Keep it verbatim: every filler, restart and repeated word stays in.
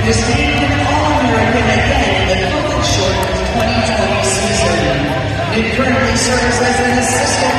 and is named an All-American again in the Coach Short twenty twenty season. Nick currently serves as an assistant